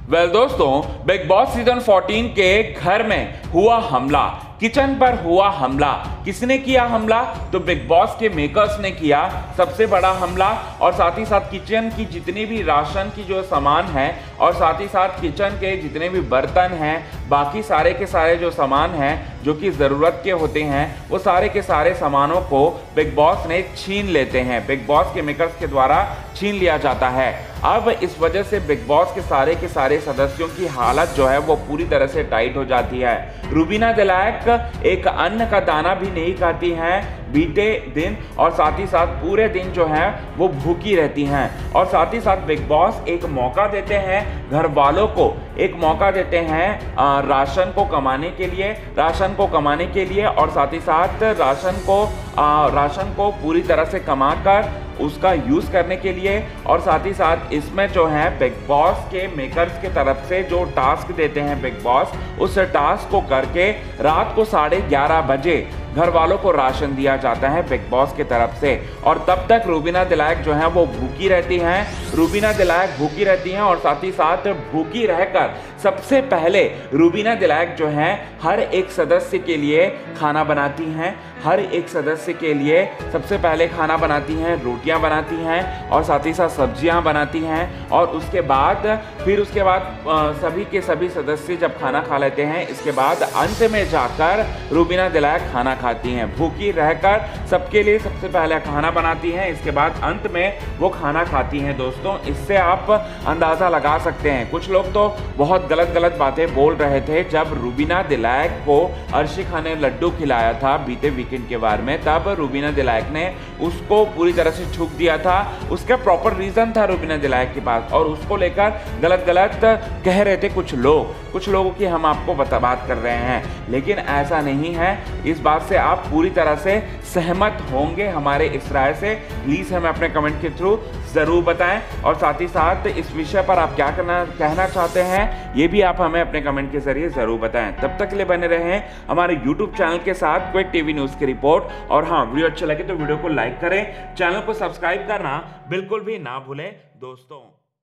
Well दोस्तों, big boss season 14 के घर में हुआ हमला, किचन पर हुआ हमला। किसने किया हमला? तो बिग बॉस के मेकर्स ने किया सबसे बड़ा हमला। और साथ ही साथ किचन की जितनी भी राशन की जो सामान है और साथ ही साथ किचन के जितने भी बर्तन हैं, बाकी सारे के सारे जो सामान हैं जो कि ज़रूरत के होते हैं, वो सारे के सारे सामानों को बिग बॉस ने छीन लेते हैं, बिग बॉस के मेकर्स के द्वारा छीन लिया जाता है। अब इस वजह से बिग बॉस के सारे सदस्यों की हालत जो है वो पूरी तरह से टाइट हो जाती है। रूबीना दिलैक एक अन्न का दाना भी नहीं खाती हैं बीते दिन, और साथ ही साथ पूरे दिन जो है वो भूखी रहती हैं। और साथ ही साथ बिग बॉस एक मौका देते हैं घर वालों को, एक मौका देते हैं राशन को कमाने के लिए और साथ ही साथ राशन को पूरी तरह से कमाकर उसका यूज़ करने के लिए। और साथ ही साथ इसमें जो है बिग बॉस के मेकर्स के तरफ से जो टास्क देते हैं बिग बॉस, उस टास्क को करके रात को 11:30 बजे घर वालों को राशन दिया जाता है बिग बॉस की तरफ से। और तब तक रूबीना दिलैक जो है वो भूखी रहती हैं, और साथ ही साथ भूखी रहकर सबसे पहले रूबीना दिलैक जो है हर एक सदस्य के लिए खाना बनाती हैं, सबसे पहले खाना बनाती हैं, रोटियां बनाती हैं और साथ ही साथ सब्जियां बनाती हैं। और उसके बाद सभी के सभी सदस्य जब खाना खा लेते हैं, इसके बाद अंत में जाकर रूबीना दिलैक खाना खाती हैं। भूखी रहकर सबके लिए सबसे पहले खाना बनाती हैं, इसके बाद अंत में वो खाना खाती हैं। दोस्तों, इससे आप अंदाज़ा लगा सकते हैं। कुछ लोग तो बहुत गलत बातें बोल रहे थे जब रूबीना दिलैक को अर्शिका ने लड्डू खिलाया था बीते वीकेंड के बारे में, तब रूबीना दिलैक ने उसको पूरी तरह से छूक दिया था। उसका प्रॉपर रीज़न था रूबीना दिलैक के पास, और उसको लेकर गलत कह रहे थे कुछ लोगों की हम आपको बात कर रहे हैं, लेकिन ऐसा नहीं है। इस बात से आप पूरी तरह से सहमत होंगे हमारे इस राय से? प्लीज़ हमें अपने कमेंट के थ्रू ज़रूर बताएं, और साथ ही साथ इस विषय पर आप क्या कहना चाहते हैं ये भी आप हमें अपने कमेंट के जरिए ज़रूर बताएं। तब तक के लिए बने रहें हमारे YouTube चैनल के साथ क्विक टीवी न्यूज़ की रिपोर्ट। और हाँ, वीडियो अच्छा लगे तो वीडियो को लाइक करें, चैनल को सब्सक्राइब करना बिल्कुल भी ना भूलें दोस्तों।